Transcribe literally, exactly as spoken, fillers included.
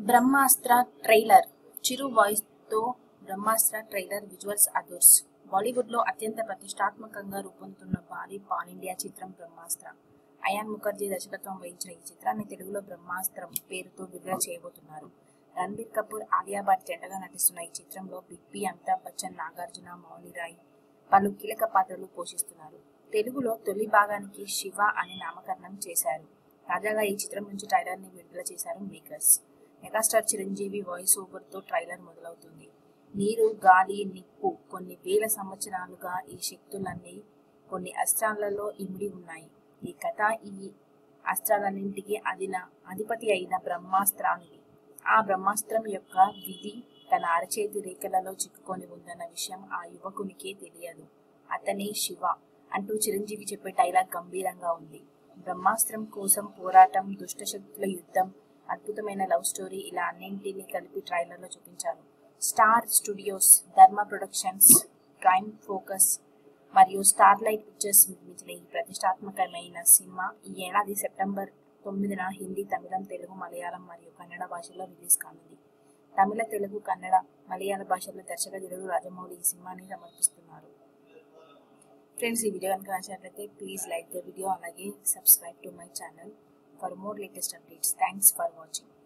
బ్రహ్మాస్త్ర trailer Chiru voice తో Brahmastra trailer visuals అదర్స్. Bollywood లో అత్యంత ప్రతిష్టాత్మకంగా రూపొందుతున్న భారీ పాన్ ఇండియా చిత్రం బ్రహ్మాస్త్ర. అయాన్ ముకర్జీ దర్శకత్వం వహించిన ఈ చిత్రాన్ని తెలుగులో బ్రహ్మాస్త్రం పేరుతో విడుదల చేయబోతున్నారు. ranbir kapoor, alia bhatt జంటగా నటిస్తున్న ఈ చిత్రంలో big B, Amitabh Bachchan, Nagarjuna, mouniroy పలు కీలక పాత్రలు పోషిస్తున్నారు. తెలుగులో తొలి భాగానికి శివ అని నామకరణం చేశారు. తాజాగా ఈ చిత్రం నుంచి ట్రైలర్ ని విడుదల చేశారు makers. Megastar Chiranjeevi voice over తో ట్రైలర్ మొదలవుతుంది. నీరు, గాలి, నిప్పు కొన్ని వేల సంవత్సరాలుగా ఈ శక్తులన్నీ కొన్ని అస్త్రాలలో ఇమిడి ఉన్నాయి. ఈ కథ ఈ అస్త్రాలన్నింటికి అదిన అధిపతి అయిన బ్రహ్మాస్త్రానిది. ఆ బ్రహ్మాస్త్రం యొక్క విధి తన అరచేతి రేఖలలో చిక్కుకొని ఉందన్న విషయం ఆ యువకునికే తెలియదు. అతనే శివ అంటూ చిరంజీవి చెప్పే డైలాగ్ గంభీరంగా ఉంది. బ్రహ్మాస్త్రం కోసం పోరాటం, దుష్టశక్తుల యుద్ధం, అద్భుతమైన లవ్ స్టోరీ ఇలా అన్నింటినీ కలిపి ట్రైలర్ లో చూపించారు. Star Studios, Dharma Productions, Prime Focus మరియు స్టార్ లైట్ పిక్చర్స్ నిర్మించిన ఈ ప్రతిష్టాత్మకమైన సినిమా ఈ ఏడాది సెప్టెంబర్ తొమ్మిదిన హిందీ, తమిళం, తెలుగు, మలయాళం మరియు కన్నడ భాషల్లో రిలీజ్ కానుంది. తమిళ, తెలుగు, కన్నడ, మలయాళ భాషల్లో దర్శకధీరుడు రాజమౌళి ఈ సినిమాని సమర్పిస్తున్నారు. ఫ్రెండ్స్, ఈ వీడియో కనుక నచ్చినట్లయితే ప్లీజ్ లైక్ ద వీడియో, అలాగే subscribe to my channel for more latest updates. Thanks for watching.